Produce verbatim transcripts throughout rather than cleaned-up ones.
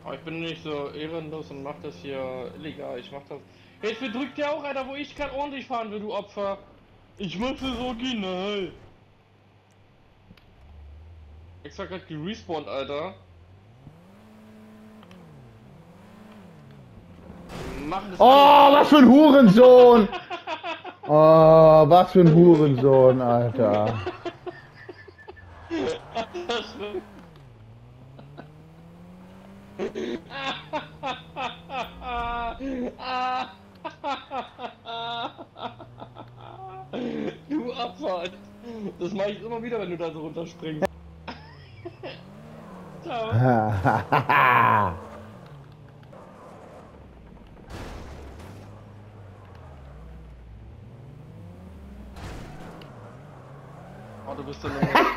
Aber ich bin nicht so ehrenlos und mach das hier illegal. Ich mach das. Jetzt bedrückt der auch, Alter, wo ich kann ordentlich fahren will, du Opfer. Ich mach das original. Extra grad gerespawnt, Alter. Mach das. Oh, was für ein Hurensohn! Oh, was für ein Hurensohn, Alter. Du Opfer! Das mache ich immer wieder, wenn du da so runterspringst. Ciao. Oh, du bist so eine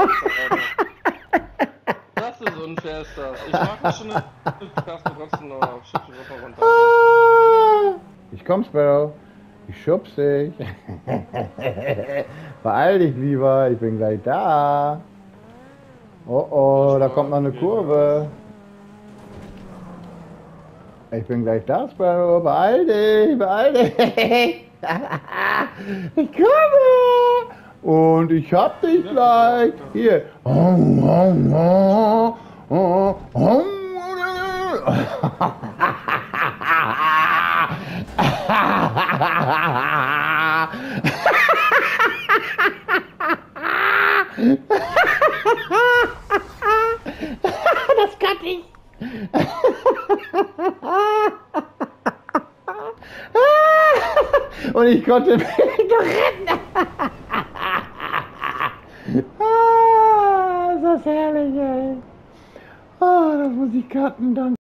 Das ist unfair, ist das. Ich mag das schon, du darfst trotzdem noch Schiffchen runter. Ich komm, Sparrow. Ich schubs dich. Beeil dich lieber, ich bin gleich da. Oh oh, da kommt noch eine Kurve. Ich bin gleich da, Sparrow. Beeil dich, beeil dich. Ich komme. Und ich hab dich gleich. Hier. Das kann ich. Und ich konnte mich retten. Ah, ist das herrlich, ey. Ah, das muss ich cutten, danke.